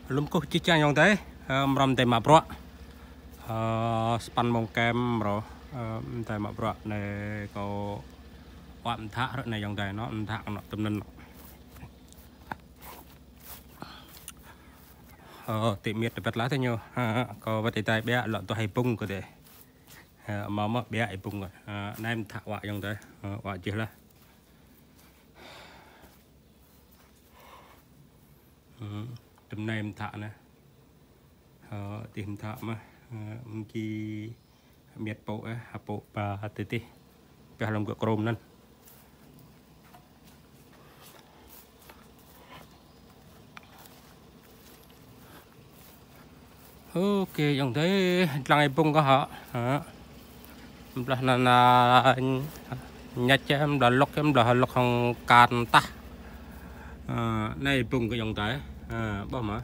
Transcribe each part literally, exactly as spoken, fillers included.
lùm cô chỉ trang dòng thế mầm tem mà bro span mông kem rồi tem mà bro này có quạm thạ rồi này dòng thế nó thạ nó tầm nân tiệm miệt vật lá thế nhiều có vật tay bé lợn tôi hay bung có thể mà mất bé hay bung rồi nay em thạ quạ dòng thế quạ chưa là tầm này em thạ này tìm thạ mà khi miệt bộ á hạt bộ và hạt tê cái lòng của chrome nên ok dòng thế lần này bung có họ là là là nhặt cho em là lóc em là lóc không can ta này bung cái dòng thế bao mà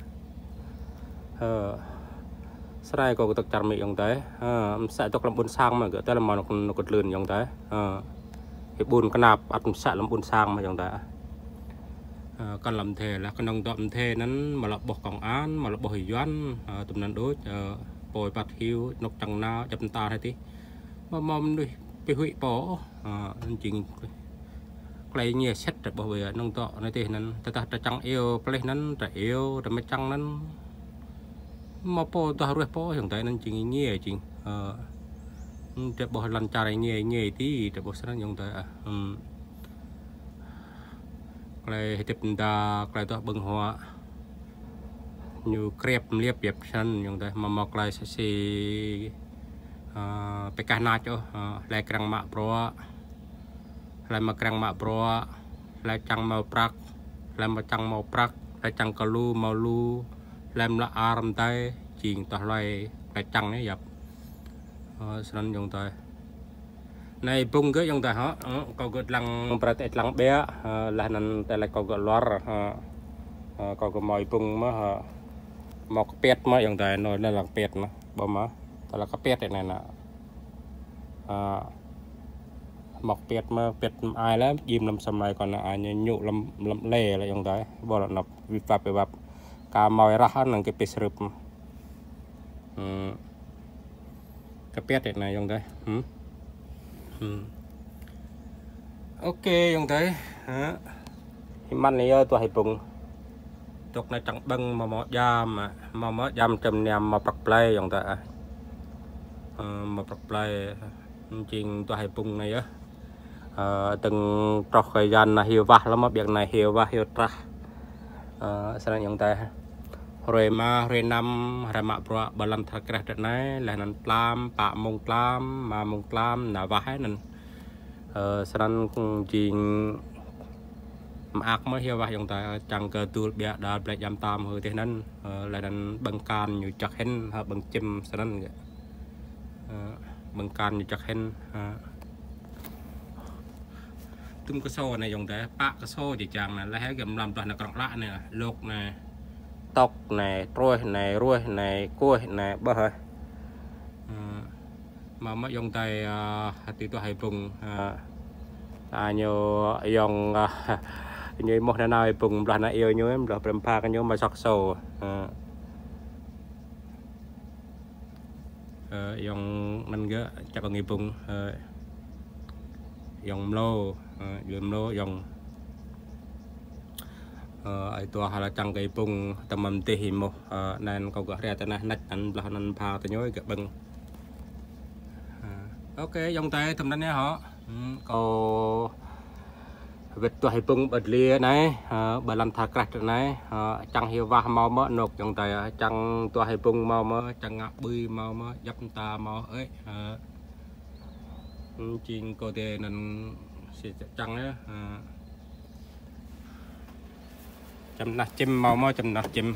sau này có tập chặt mì dòng thế sẽ tập làm bún sang mà cái tên là món nó nó cột lươn dòng thế cái bún cái nạp ăn sẽ làm bún sang mà dòng thế còn làm thế là cái nông đậm thế nắn mà là bọc còng án mà là bọc hủy doan tụm nắn đối bồi bát hiu nóc trăng na chập ta hay tí mà mầm đi bị hủy bỏ nên chỉnh cái nhiều set để bảo vệ nông tọ này thì nắn ta ta trăng yêu plei nắn ta yêu ta mới trăng nắn mà po ta rồi po hiện tại nên chỉnh nhiều chỉnh để bảo lần trà nhiều nhiều tí để bảo sáng dùng tại cái tiếp ta cái đó bưng hoa như krep liệp liệp chân dùng tại mà mọc lại sẽ xìไปการนาจ้ะลายกลางมาโปรลายมากลางมาโปรลายจังมาปรักลายมาจังมาปรักลายจังกะลูมาลูลายละอารมณ์ใจจริงต่อลายลายจังนี่หยับฉะนั้นยงตัวในปุ่งก็ยงตัวฮะก็เกิดหลังประเทศหลังเบี้ยลายนั้นแต่ลายก็เกิดล้อร์ก็ก็มอยปุ่งมาหมอกเป็ดมายงตัวน้อยลายหลังเป็ดนะบ่มาแต่ละก็เป็ดเนี่ยนะหมอกเป็ดมาเป็ดอายแล้วยิ้มลำสมัยก่อนนะอายเนี่ยหยุลำลำเล่อะไรอย่างไรบ่ละนับวิบวับไปวับกามอยรักนั่งก็เป็ดสรุปก็เป็ดเนี่ยอย่างไรโอเคอย่างไรฮะมันนี่ตัวให้ปุ่งตกในจังบังมาหมอยามมาหมอยามจำเนียมมาปรับเปลยอย่างไรมาปรับเปลยจริงตัวให้ปุ่งnày á từng trọc thời gian là hiểu vặt lắm mà việc này hiểu và hiểu tra sau này chúng ta rồi mà rồi năm rồi mà bữa bà làm thật cái trận này là năn lam bạ mông lam mà mông lam là vải năn sau này chuyện mà ác mới hiểu và chúng ta chẳng cơ tu bịa đã bị giam tam hơi thế nên là năn bằng can như chặt hen hoặc bằng chim sau này bằng can như chặt hen tung cái xô này dùng để bạc cái xô chỉ chẳng là lấy gầm làm toàn là cọng lạ này lục này tóc này trôi này ruồi này cua này bơ hơi mà mất dùng tay thì tôi hay vùng à nhiều dùng như một lần nào vùng là yêu như em rồi bầm pha cái như mà sọc sầu dùng mình gỡ chắc là người vùng dùng lô dùng lô dùngไอตัวหาจังไก่ปุ่งตะมันตีหิมนั่นก็ก็เรียกแต่นะนัดอันเรานันพาตัวน้อยกับบังโอเคยองใจทำนั้นเนี่ยเหรอก็เวทตัวให้ปุ่งบัดเลียไหนบัดลันทากระดไหนจังเหี่ยวว่าเมาเมื่อนกยองใจจังตัวให้ปุ่งเมาเมื่อจังงับบือเมาเมื่อยับตาเมาเอ้ยจริงก็เดนั่นสิจังเนี่ยจำนักจิ้มเมาเมื่อจำนักจิ้ม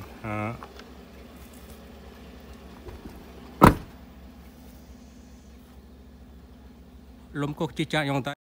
ลมกุกจีจ่ายองตา